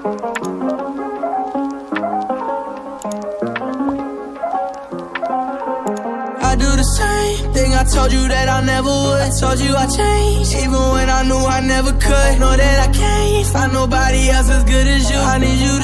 I do the same thing, I told you that I never would. I told you I changed, even when I knew I never could. Know that I can't find nobody else as good as you. I need you to